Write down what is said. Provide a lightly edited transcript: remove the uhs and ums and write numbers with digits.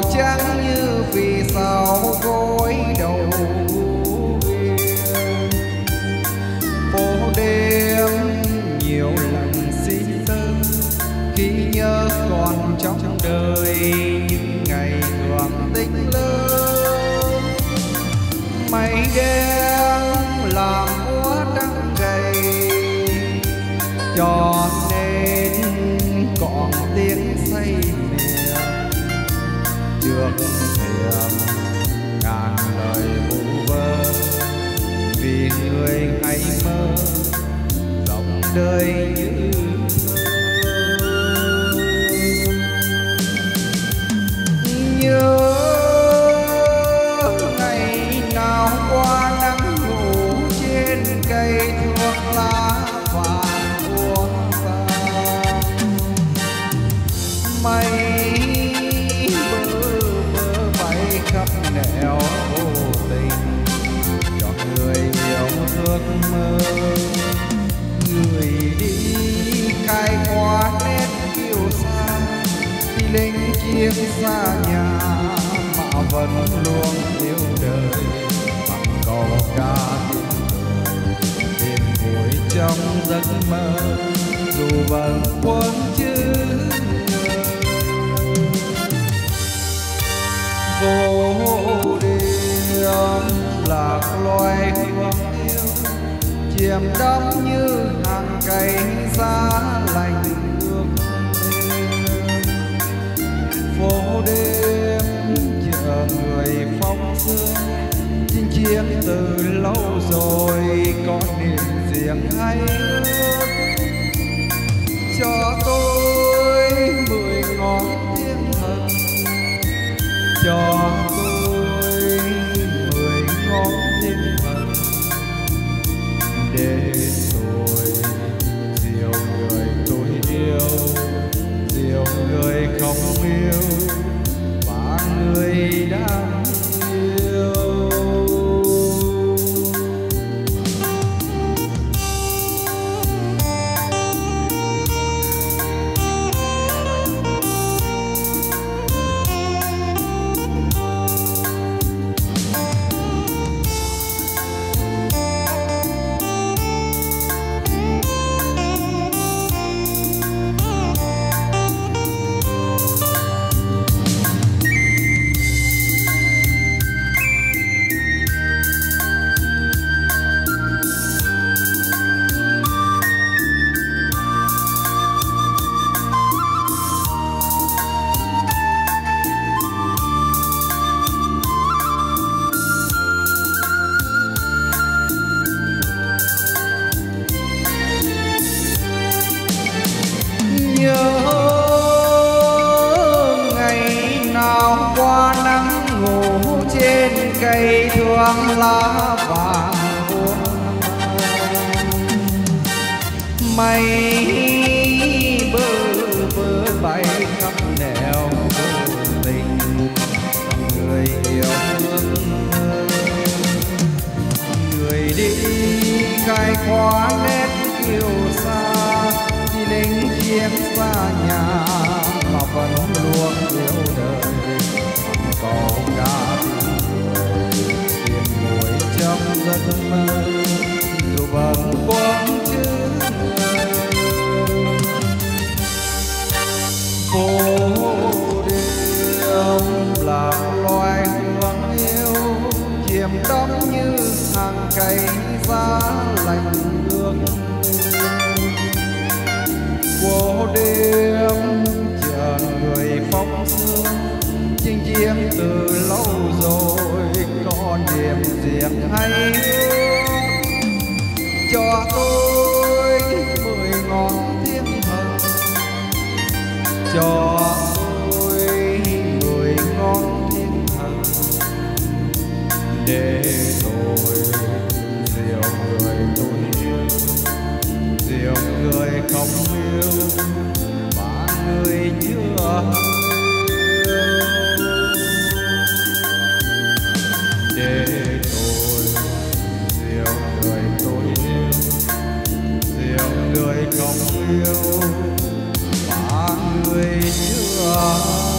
trắng như vì sao gối đầu biên. Phố đêm nhiều lần xin tơ khi nhớ còn trong đời những ngày thường tình lớn. Mây đen làm úa trắng gầy, cho nên còn tiếng say mỉa trước thềm ngàn lời vu vơ. Vì người hay mơ dòng đời như nhớ ngày nào qua nắng ngủ trên cây thuốc lá vàng buông xa. Mây bơ vơ bay khắp nẻo vô tình cho người yêu ước mơ. Người đi khai qua nét kiêu sa, đi lính chiếc xa nhà mà vẫn luôn yêu đời bằng câu ca tìm vui trong giấc mơ dù bận quân chứ vô đêm lạc loài hương yêu chiêm đắm như hàng cánh giá lạnh ước. Phố đêm chờ người phong sương chinh chiến từ lâu rồi có niềm riêng hay ước. Cho tôi 10 ngón thiên thần, cho tôi 10 ngón thiên thần để tôi dìu người tôi yêu, dìu người không yêu và người đang yêu. Nhớ ngày nào qua nắng ngủ trên cây thương lá vàng buông. Mây bơ vơ bay khắp nẻo vô tình người yêu thương. Người đi khai khóa nét kiêu sa, đi lính chiến xa nhà mà vẫn luôn yêu đời câu ca tìm ngồi trong giấc mơ dù vẫn quên chứ phố đêm lạc loài hương yêu chiêm đắm như hàng cây giá lạnh ước. Phố đêm chờ người phong sương chinh chiến từ lâu rồi có niềm riêng hay ước. Cho tôi 10 ngón thiên thần, cho tôi 10 ngón thiên thần để tôi dìu người tôi yêu, dìu người không yêu và người chưa yêu. Để tôi dìu người tôi yêu, dìu người không yêu và người chưa